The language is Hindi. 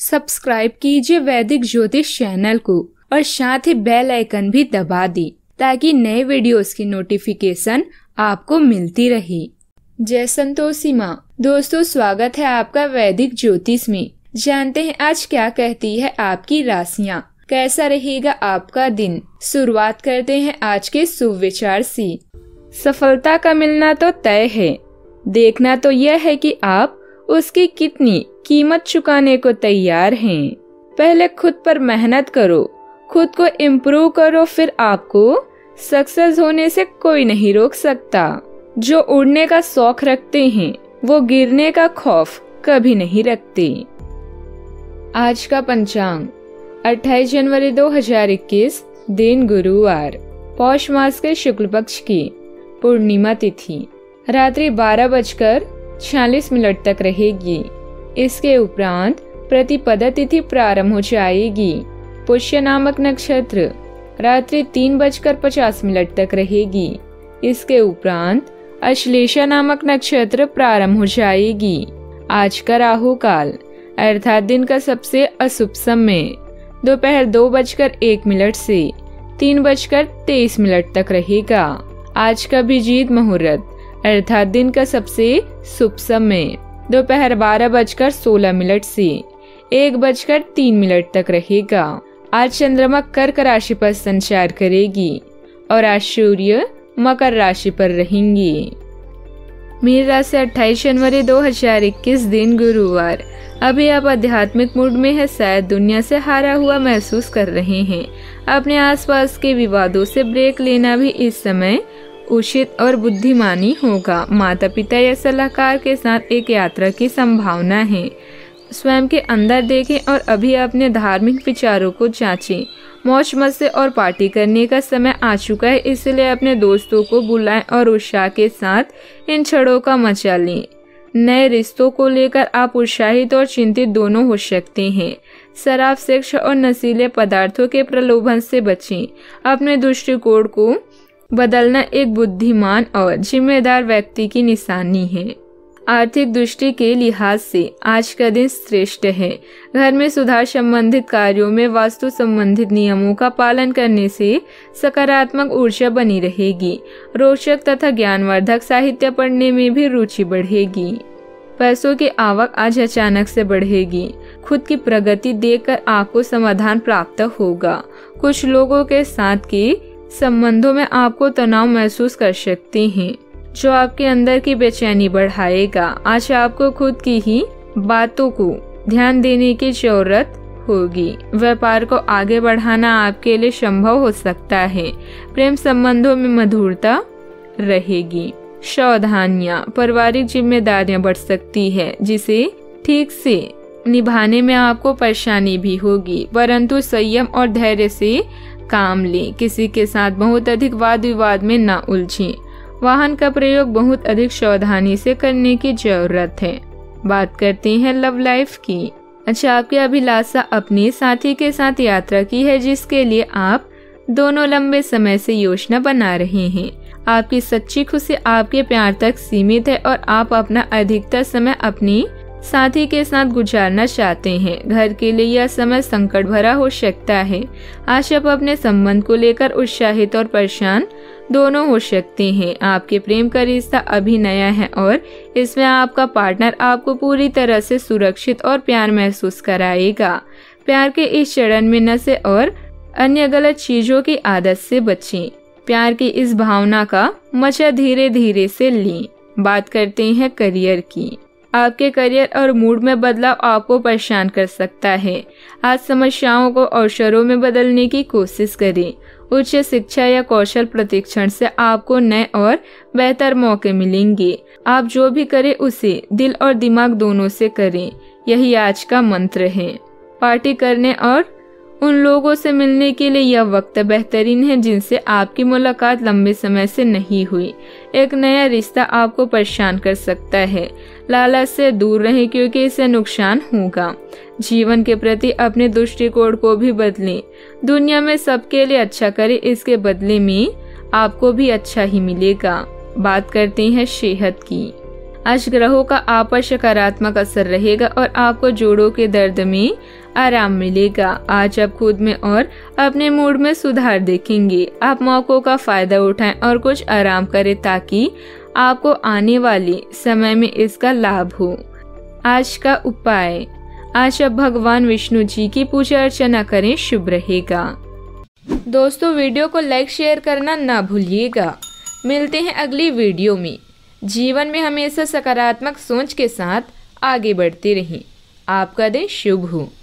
सब्सक्राइब कीजिए वैदिक ज्योतिष चैनल को और साथ ही बेल आइकन भी दबा दी ताकि नए वीडियोस की नोटिफिकेशन आपको मिलती रहे। जय संतोषी माँ। दोस्तों, स्वागत है आपका वैदिक ज्योतिष में। जानते हैं आज क्या कहती है आपकी राशियाँ, कैसा रहेगा आपका दिन। शुरुआत करते हैं आज के शुभ विचार से। सफलता का मिलना तो तय है, देखना तो यह है कि आप उसकी कितनी कीमत चुकाने को तैयार हैं। पहले खुद पर मेहनत करो, खुद को इम्प्रूव करो, फिर आपको सक्सेस होने से कोई नहीं रोक सकता। जो उड़ने का शौक रखते हैं वो गिरने का खौफ कभी नहीं रखते। आज का पंचांग 28 जनवरी 2021, दिन गुरुवार, पौष मास के शुक्ल पक्ष की पूर्णिमा तिथि रात्रि 12:46 तक रहेगी। इसके उपरांत प्रतिपदा तिथि प्रारंभ हो जाएगी। पुष्य नामक नक्षत्र रात्रि 3:50 तक रहेगी। इसके उपरांत अश्लेषा नामक नक्षत्र प्रारंभ हो जाएगी। आज का राहु काल अर्थात दिन का सबसे अशुभ समय दोपहर 2:01 से 3:23 तक रहेगा। आज का अभिजीत मुहूर्त अर्थात दिन का सबसे शुभ समय दोपहर 12:16 से 1:03 तक रहेगा। आज चंद्रमा कर्क राशि पर संचार करेगी और आज सूर्य मकर राशि पर रहेंगी। मीन राशि 28 जनवरी 2021, दिन गुरुवार। अभी आप आध्यात्मिक मूड में है, शायद दुनिया से हारा हुआ महसूस कर रहे हैं। अपने आसपास के विवादों से ब्रेक लेना भी इस समय उचित और बुद्धिमानी होगा। माता पिता या सलाहकार के साथ एक यात्रा की संभावना है। स्वयं के अंदर देखें और अभी अपने धार्मिक विचारों को जांचें। मौज मस्ती और पार्टी करने का समय आ चुका है, इसलिए अपने दोस्तों को बुलाएं और उत्साह के साथ इन क्षणों का मजा लें। नए रिश्तों को लेकर आप उत्साहित और चिंतित दोनों हो सकते हैं। शराब, सेक्स और नशीले पदार्थों के प्रलोभन से बचें। अपने दृष्टिकोण को बदलना एक बुद्धिमान और जिम्मेदार व्यक्ति की निशानी है। आर्थिक दृष्टि के लिहाज से आज का दिन श्रेष्ठ है। घर में सुधार संबंधित कार्यों में वास्तु संबंधित नियमों का पालन करने से सकारात्मक ऊर्जा बनी रहेगी। रोचक तथा ज्ञानवर्धक साहित्य पढ़ने में भी रुचि बढ़ेगी। पैसों की आवक आज अचानक से बढ़ेगी। खुद की प्रगति देखकर आपको समाधान प्राप्त होगा। कुछ लोगों के साथ के संबंधों में आपको तनाव महसूस कर सकते हैं, जो आपके अंदर की बेचैनी बढ़ाएगा। आज आपको खुद की ही बातों को ध्यान देने की जरूरत होगी। व्यापार को आगे बढ़ाना आपके लिए संभव हो सकता है। प्रेम संबंधों में मधुरता रहेगी। सावधानियां, पारिवारिक जिम्मेदारियां बढ़ सकती है, जिसे ठीक से निभाने में आपको परेशानी भी होगी, परंतु संयम और धैर्य से काम लें। किसी के साथ बहुत अधिक वाद विवाद में न उलझें। वाहन का प्रयोग बहुत अधिक सावधानी से करने की जरूरत है। बात करते हैं लव लाइफ की। अच्छा, आपकी अभिलाषा अपने साथी के साथ यात्रा की है, जिसके लिए आप दोनों लंबे समय से योजना बना रहे हैं। आपकी सच्ची खुशी आपके प्यार तक सीमित है और आप अपना अधिकतर समय अपनी साथी के साथ गुजारना चाहते हैं। घर के लिए यह समय संकट भरा हो सकता है। आज आप अपने संबंध को लेकर उत्साहित और परेशान दोनों हो सकते हैं। आपके प्रेम का रिश्ता अभी नया है और इसमें आपका पार्टनर आपको पूरी तरह से सुरक्षित और प्यार महसूस कराएगा। प्यार के इस चरण में नशे और अन्य गलत चीजों की आदत से बचें। प्यार की इस भावना का मजा धीरे धीरे से लें। बात करते हैं करियर की। आपके करियर और मूड में बदलाव आपको परेशान कर सकता है। आज समस्याओं को अवसरों में बदलने की कोशिश करें। उच्च शिक्षा या कौशल प्रशिक्षण से आपको नए और बेहतर मौके मिलेंगे। आप जो भी करें उसे दिल और दिमाग दोनों से करें, यही आज का मंत्र है। पार्टी करने और उन लोगों से मिलने के लिए यह वक्त बेहतरीन है जिनसे आपकी मुलाकात लंबे समय से नहीं हुई। एक नया रिश्ता आपको परेशान कर सकता है। लालच से दूर रहें क्योंकि इससे नुकसान होगा। जीवन के प्रति अपने दृष्टिकोण को भी बदलें। दुनिया में सबके लिए अच्छा करें, इसके बदले में आपको भी अच्छा ही मिलेगा। बात करते हैं सेहत की। आज ग्रहों का आप पर सकारात्मक असर रहेगा और आपको जोड़ों के दर्द में आराम मिलेगा। आज आप खुद में और अपने मूड में सुधार देखेंगे। आप मौकों का फायदा उठाएं और कुछ आराम करें ताकि आपको आने वाले समय में इसका लाभ हो। आज का उपाय, आज आप भगवान विष्णु जी की पूजा अर्चना करें, शुभ रहेगा। दोस्तों, वीडियो को लाइक शेयर करना ना भूलिएगा। मिलते हैं अगली वीडियो में। जीवन में हमेशा सकारात्मक सोच के साथ आगे बढ़ते रहें। आपका दिन शुभ हो।